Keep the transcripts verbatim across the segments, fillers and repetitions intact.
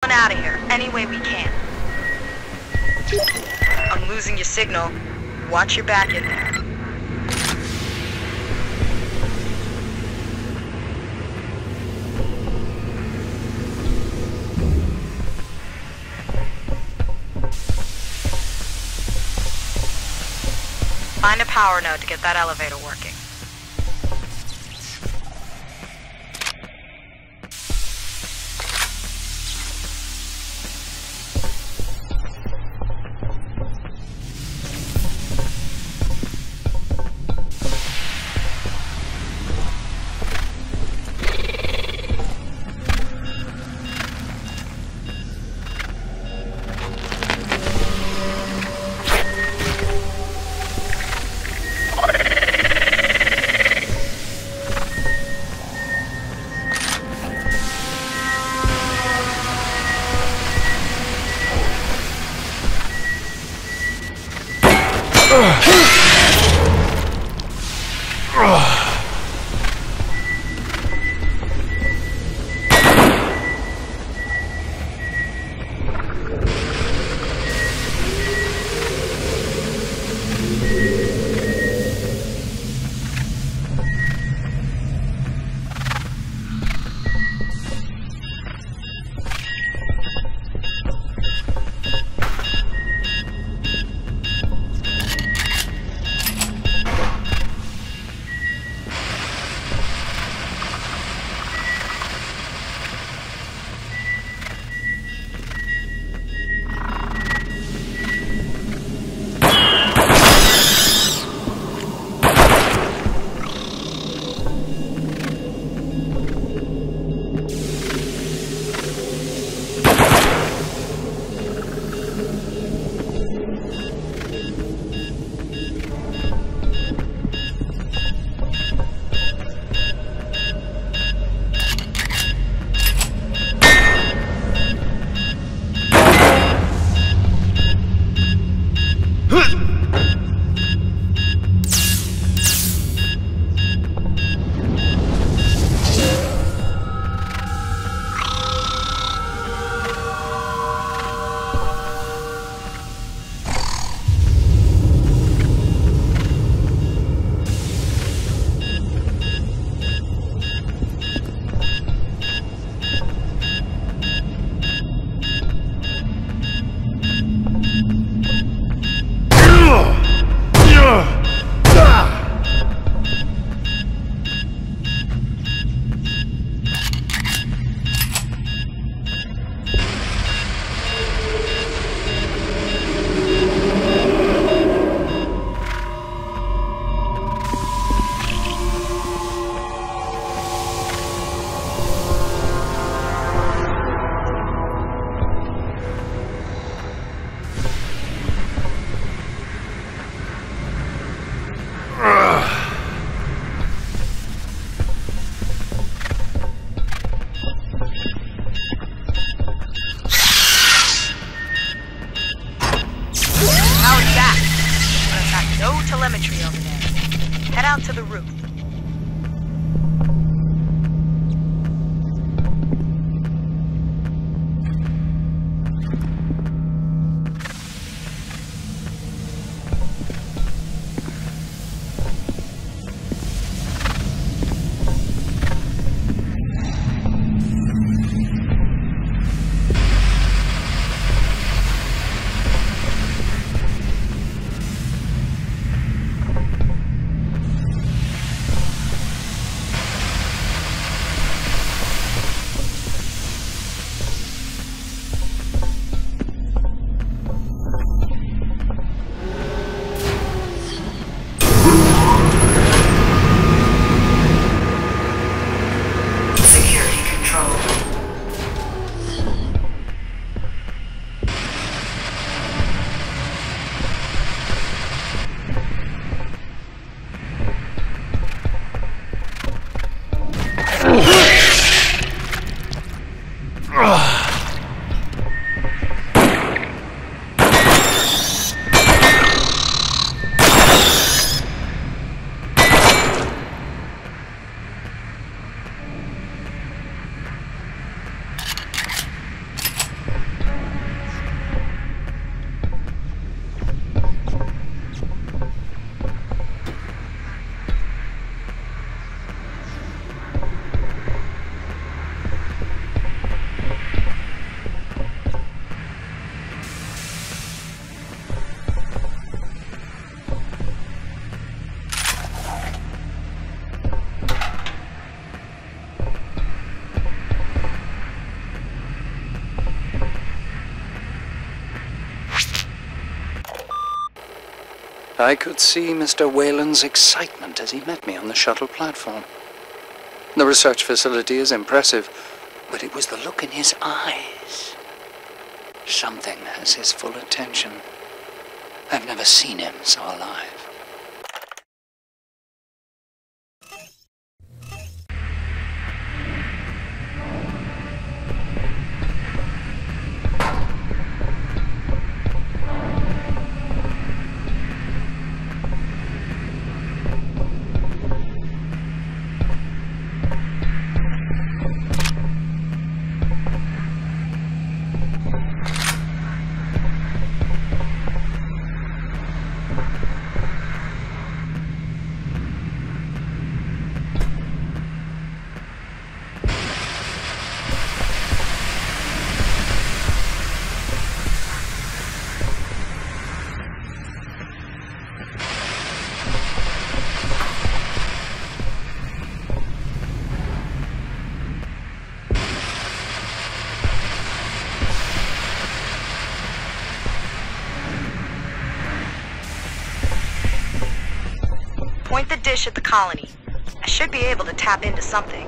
out of here any way we can. I'm losing your signal. Watch your back in there. Find a power node to get that elevator working. telemetry over there. Head out to the roof. I could see Mister Whalen's excitement as he met me on the shuttle platform. The research facility is impressive, but it was the look in his eyes. Something has his full attention. I've never seen him so alive. Point the dish at the colony. I should be able to tap into something.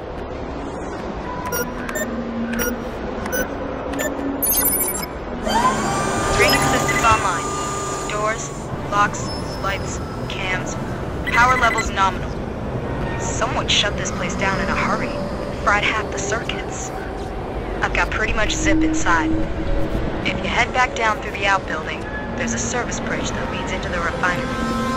Training systems online. Doors, locks, lights, cams. Power levels nominal. Someone shut this place down in a hurry, fried half the circuits. I've got pretty much zip inside. If you head back down through the outbuilding, there's a service bridge that leads into the refinery.